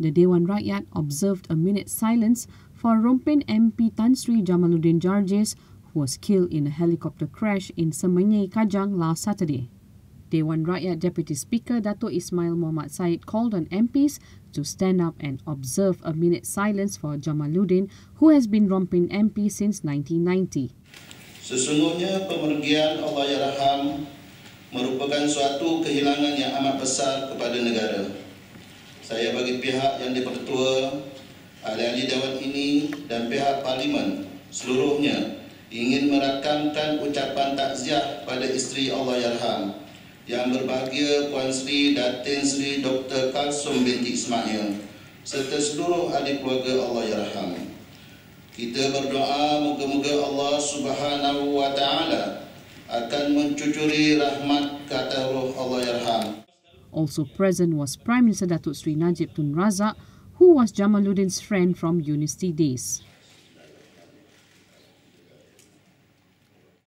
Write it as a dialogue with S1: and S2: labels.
S1: The Dewan Rakyat observed a minute's silence for Rompin MP Tan Sri Jamaluddin Jarjis, who was killed in a helicopter crash in Semenyih, Kajang last Saturday. Dewan Rakyat Deputy Speaker Dato' Ismail Muhammad Said called on MPs to stand up and observe a minute's silence for Jamaluddin, who has been Rompin MP since 1990.
S2: Sesungguhnya pemergian Allahyarham merupakan suatu kehilangan yang amat besar kepada negara. Saya bagi pihak yang dipertua, ahli-ahli Dewan ini dan pihak Parlimen seluruhnya ingin merakamkan ucapan takziah pada isteri Allahyarham yang berbahagia Puan Sri Datin Sri Dr. Kalsum binti Ismail serta seluruh ahli keluarga Allahyarham. Kita berdoa moga-moga Allah Subhanahu wa Ta'ala akan mencucuri rahmat ke atas roh Allahyarham.
S1: Also present was Prime Minister Datuk Sri Najib Tun Razak, who was Jamaluddin's friend from university days.